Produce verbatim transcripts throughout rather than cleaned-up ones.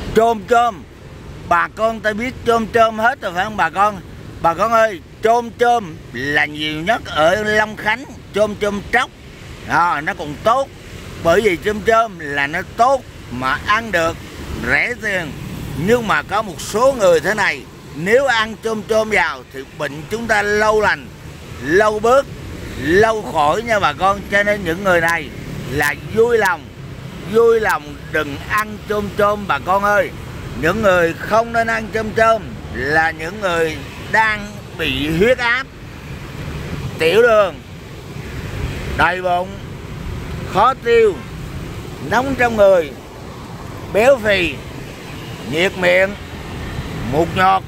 Chôm chôm, bà con ta biết chôm chôm hết rồi phải không bà con? Bà con ơi, chôm chôm là nhiều nhất ở Long Khánh, chôm chôm tróc à, nó còn tốt. Bởi vì chôm chôm là nó tốt mà ăn được, rẻ tiền. Nhưng mà có một số người thế này, nếu ăn chôm chôm vào thì bệnh chúng ta lâu lành, lâu bớt, lâu khỏi nha bà con. Cho nên những người này là vui lòng, vui lòng đừng ăn chôm chôm bà con ơi. Những người không nên ăn chôm chôm là những người đang bị huyết áp, tiểu đường, đầy bụng, khó tiêu, nóng trong người, béo phì, nhiệt miệng, mụt nhọt,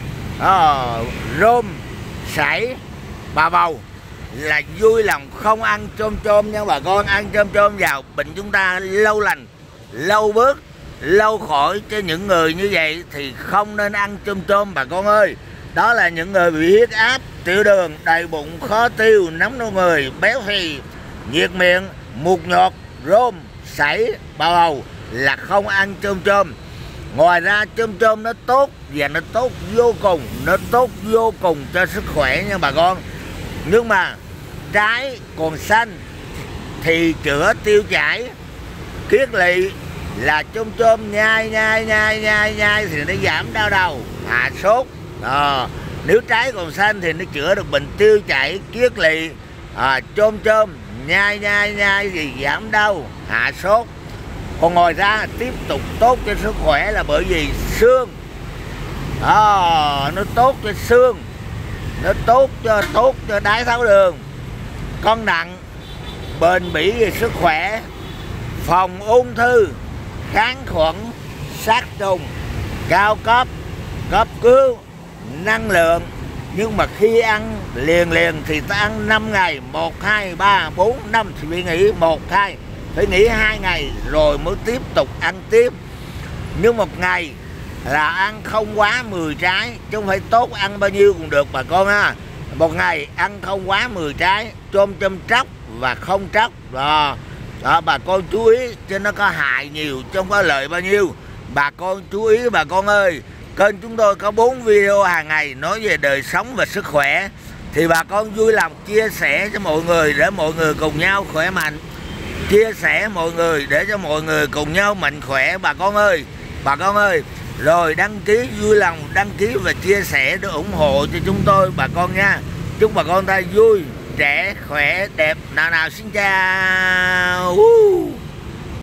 à, rôm, sảy, bà bầu là vui lòng không ăn chôm chôm nha bà con. Ăn chôm chôm vào bệnh chúng ta lâu lành, lâu bớt, lâu khỏi. Cho những người như vậy thì không nên ăn chôm chôm bà con ơi. Đó là những người bị huyết áp, tiểu đường, đầy bụng, khó tiêu, nóng trong người, béo phì, nhiệt miệng, mụt nhọt, rôm, sảy, bà bầu là không ăn chôm chôm. Ngoài ra chôm chôm nó tốt và nó tốt vô cùng, nó tốt vô cùng cho sức khỏe nha bà con. Nhưng mà trái còn xanh thì chữa tiêu chảy, kiết lỵ là chôm chôm nhai nhai nhai nhai nhai thì nó giảm đau đầu, hạ sốt. À, nếu trái còn xanh thì nó chữa được bệnh tiêu chảy, kiết lỵ. À, chôm chôm nhai nhai nhai thì giảm đau, hạ sốt. Còn ngoài ra tiếp tục tốt cho sức khỏe là bởi vì xương, à, nó tốt cho xương, nó tốt cho tốt cho đái tháo đường, cân nặng, bền bỉ về sức khỏe, phòng ung thư, kháng khuẩn, sát trùng, cao cấp, cấp cứu, năng lượng. Nhưng mà khi ăn liền liền thì ta ăn năm ngày, một, hai, ba, bốn, năm thì phải nghỉ một, hai, phải nghỉ hai ngày rồi mới tiếp tục ăn tiếp. Nhưng một ngày là ăn không quá mười trái, chứ không phải tốt ăn bao nhiêu cũng được bà con ha. Một ngày ăn không quá mười trái, chôm chôm tróc và không tróc. Đó, đó bà con chú ý, chứ nó có hại nhiều chứ không có lợi bao nhiêu. Bà con chú ý bà con ơi. Kênh chúng tôi có bốn video hàng ngày nói về đời sống và sức khỏe, thì bà con vui lòng chia sẻ cho mọi người để mọi người cùng nhau khỏe mạnh. Chia sẻ mọi người để cho mọi người cùng nhau mạnh khỏe bà con ơi. Bà con ơi, rồi đăng ký, vui lòng đăng ký và chia sẻ để ủng hộ cho chúng tôi bà con nha. Chúc bà con ta vui, trẻ, khỏe, đẹp. Nào nào xin chào.